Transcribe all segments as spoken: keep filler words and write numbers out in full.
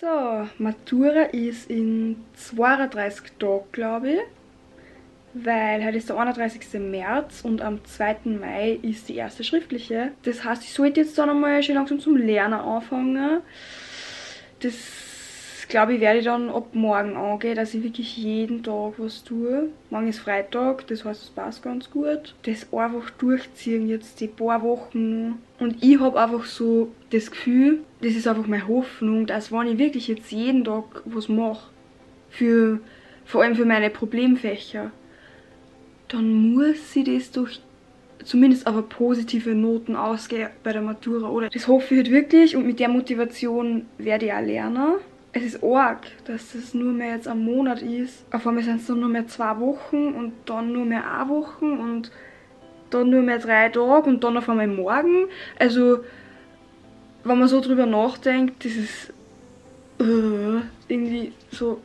So, Matura ist in zweiunddreißig Tagen, glaube ich. Weil heute ist der einunddreißigste März und am zweiten Mai ist die erste schriftliche. Das heißt, ich sollte jetzt dann einmal schön langsam zum Lernen anfangen. Das, glaube ich, werde ich dann ab morgen angehen, dass ich wirklich jeden Tag was tue. Morgen ist Freitag, das heißt, es passt ganz gut. Das einfach durchziehen jetzt die paar Wochen. Und ich habe einfach so das Gefühl, das ist einfach meine Hoffnung, dass wenn ich wirklich jetzt jeden Tag was mache, für, vor allem für meine Problemfächer, dann muss sie das durch zumindest aber positive Noten ausgehen bei der Matura, oder? Das hoffe ich halt wirklich und mit der Motivation werde ich auch lernen. Es ist arg, dass das nur mehr jetzt ein Monat ist. Auf einmal sind es dann nur mehr zwei Wochen und dann nur mehr eine Woche und dann nur mehr drei Tage und dann auf einmal morgen. Also, wenn man so drüber nachdenkt, das ist uh, irgendwie so...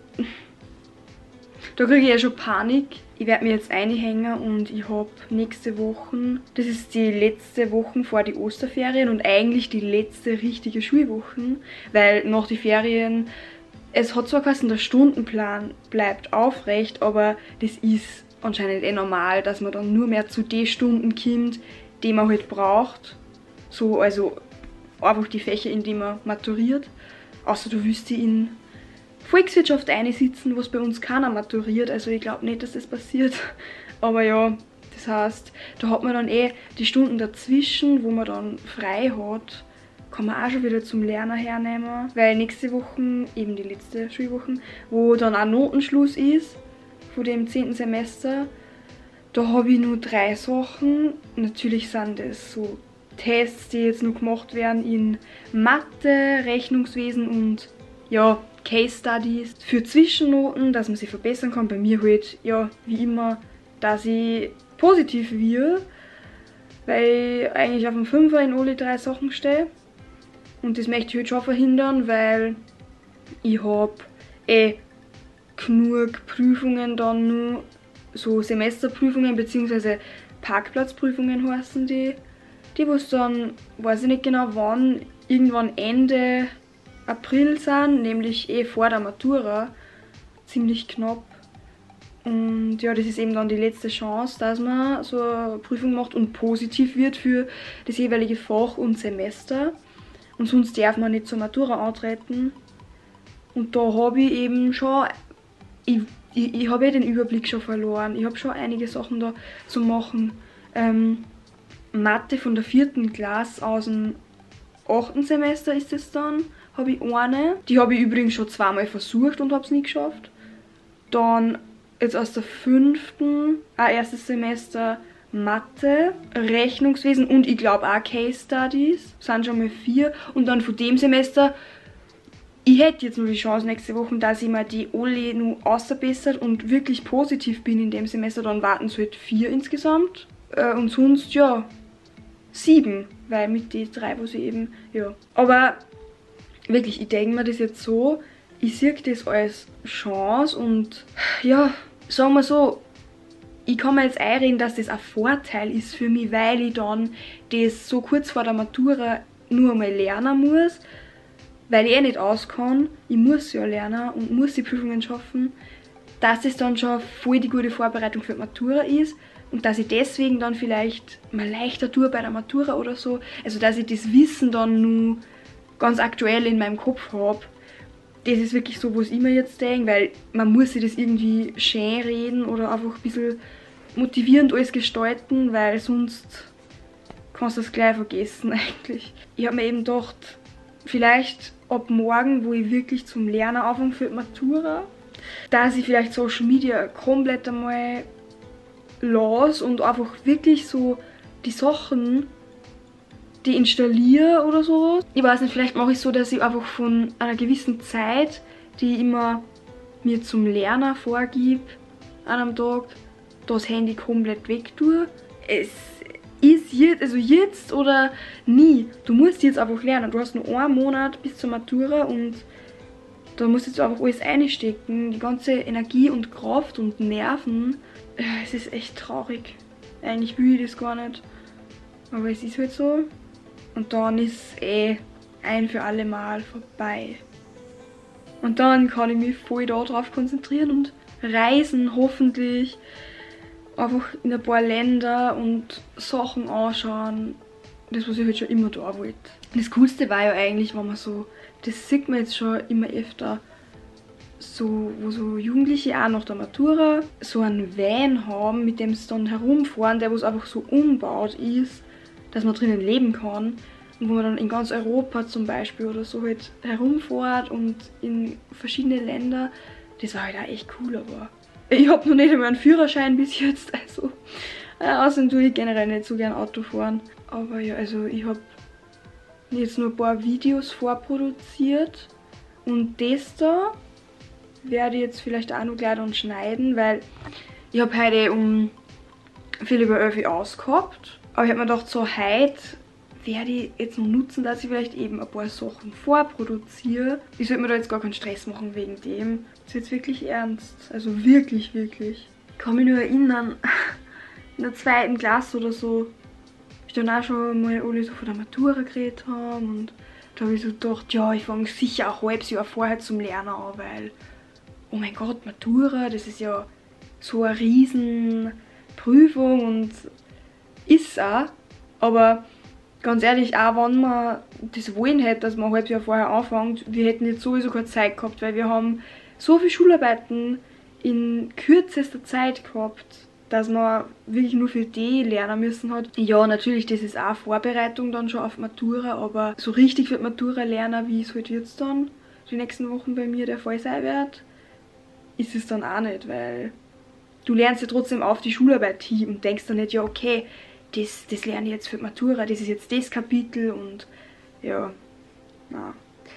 Da kriege ich ja schon Panik. Ich werde mir jetzt einhängen und ich habe nächste Woche, das ist die letzte Woche vor die Osterferien und eigentlich die letzte richtige Schulwoche, weil nach den Ferien, es hat zwar geheißen, der Stundenplan bleibt aufrecht, aber das ist anscheinend eh normal, dass man dann nur mehr zu den Stunden kommt, die man halt braucht. So, also einfach die Fächer, in denen man maturiert. Außer du willst die in Volkswirtschaft einsitzen, was bei uns keiner maturiert, also ich glaube nicht, dass das passiert. Aber ja, das heißt, da hat man dann eh die Stunden dazwischen, wo man dann frei hat, kann man auch schon wieder zum Lernen hernehmen. Weil nächste Woche, eben die letzte Schulwoche, wo dann auch Notenschluss ist, von dem zehnten Semester, da habe ich nur drei Sachen. Natürlich sind das so Tests, die jetzt noch gemacht werden in Mathe, Rechnungswesen und ja, Case Studies für Zwischennoten, dass man sie verbessern kann. Bei mir halt, ja, wie immer, dass ich positiv wird, weil ich eigentlich auf dem Fünfer in alle drei Sachen stehe. Und das möchte ich halt schon verhindern, weil ich habe eh genug Prüfungen dann nur, so Semesterprüfungen bzw. Parkplatzprüfungen heißen die. Die, wo es dann, weiß ich nicht genau wann, irgendwann Ende April sind, nämlich eh vor der Matura, ziemlich knapp. Und ja, das ist eben dann die letzte Chance, dass man so eine Prüfung macht und positiv wird für das jeweilige Fach und Semester. Und sonst darf man nicht zur Matura antreten. Und da habe ich eben schon, ich, ich, ich habe ja den Überblick schon verloren. Ich habe schon einige Sachen da zu machen. Ähm, Mathe von der vierten Klasse aus dem achten Semester ist es dann. Habe ich eine. Die habe ich übrigens schon zweimal versucht und habe es nie geschafft. Dann jetzt aus der fünften, ein erstes Semester Mathe, Rechnungswesen und ich glaube auch Case Studies. Das sind schon mal vier. Und dann von dem Semester, ich hätte jetzt nur die Chance nächste Woche, dass ich mir die alle noch außerbessert und wirklich positiv bin in dem Semester. Dann warten es halt vier insgesamt. Und sonst ja, sieben. Weil mit den drei, wo sie eben, ja. Aber wirklich, ich denke mir das jetzt so, ich sehe das als Chance und ja, sagen wir so, ich kann mir jetzt einreden, dass das ein Vorteil ist für mich, weil ich dann das so kurz vor der Matura nur einmal lernen muss, weil ich eh nicht auskam, ich muss ja lernen und muss die Prüfungen schaffen, dass das dann schon voll die gute Vorbereitung für die Matura ist und dass ich deswegen dann vielleicht mal leichter tue bei der Matura oder so, also dass ich das Wissen dann nur ganz aktuell in meinem Kopf habe. Das ist wirklich so, was ich mir jetzt denke, weil man muss sich das irgendwie schön reden oder einfach ein bisschen motivierend alles gestalten, weil sonst kannst du das gleich vergessen eigentlich. Ich habe mir eben gedacht, vielleicht ab morgen, wo ich wirklich zum Lernen anfange für die Matura, dass ich vielleicht Social Media komplett einmal lasse und einfach wirklich so die Sachen die installiere oder sowas. Ich weiß nicht, vielleicht mache ich es so, dass ich einfach von einer gewissen Zeit, die ich immer mir zum Lernen vorgebe, an einem Tag, das Handy komplett weg tue. Es ist jetzt, also jetzt oder nie. Du musst jetzt einfach lernen. Du hast nur einen Monat bis zur Matura und da musst du jetzt einfach alles einstecken. Die ganze Energie und Kraft und Nerven. Es ist echt traurig. Eigentlich will ich das gar nicht. Aber es ist halt so. Und dann ist eh ein für alle Mal vorbei. Und dann kann ich mich voll darauf konzentrieren und reisen, hoffentlich. Einfach in ein paar Länder und Sachen anschauen. Das, was ich halt schon immer da wollte. Das Coolste war ja eigentlich, wenn man so, das sieht man jetzt schon immer öfter, so, wo so Jugendliche auch nach der Matura so einen Van haben, mit dem sie dann herumfahren, der was einfach so umbaut ist, dass man drinnen leben kann. Und wo man dann in ganz Europa zum Beispiel oder so halt herumfährt und in verschiedene Länder. Das war halt auch echt cool, aber ich habe noch nicht einmal einen Führerschein bis jetzt, also äh, außerdem tue ich generell nicht so gern Auto fahren. Aber ja, also ich habe jetzt nur ein paar Videos vorproduziert und das da werde ich jetzt vielleicht auch noch gleich dann schneiden, weil ich habe heute um viel über elf Uhr ausgehabt. Aber ich habe mir gedacht, so heute werde ich jetzt noch nutzen, dass ich vielleicht eben ein paar Sachen vorproduziere. Ich sollte mir da jetzt gar keinen Stress machen wegen dem. Das ist jetzt wirklich ernst. Also wirklich, wirklich. Ich kann mich nur erinnern, in der zweiten Klasse oder so, ich dann auch schon mal alle so von der Matura geredet haben. Und da habe ich so gedacht, ja, ich fange sicher ein halbes Jahr vorher zum Lernen an, weil, oh mein Gott, Matura, das ist ja so eine riesen Prüfung und ist auch. Aber ganz ehrlich, auch wenn man das wollen hätte, dass man ein halbes Jahr vorher anfängt, wir hätten jetzt sowieso keine Zeit gehabt, weil wir haben so viele Schularbeiten in kürzester Zeit gehabt, dass man wirklich nur für die lernen müssen hat. Ja, natürlich, das ist auch Vorbereitung dann schon auf Matura, aber so richtig für die Matura lernen, wie es halt jetzt dann die nächsten Wochen bei mir der Fall sein wird, ist es dann auch nicht, weil du lernst ja trotzdem auf die Schularbeit hin und denkst dann nicht, ja okay, Das, das lerne ich jetzt für die Matura, das ist jetzt das Kapitel und ja, na.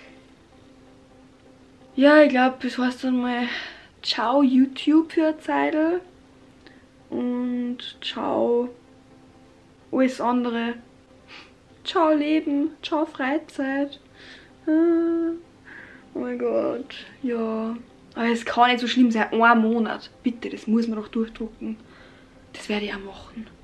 Ja, ich glaube, das heißt dann mal ciao YouTube für eine Zeit und ciao alles andere. Ciao Leben, ciao Freizeit. Oh mein Gott, ja. Aber es kann nicht so schlimm sein, ein Monat. Bitte, das muss man doch durchdrucken. Das werde ich auch machen.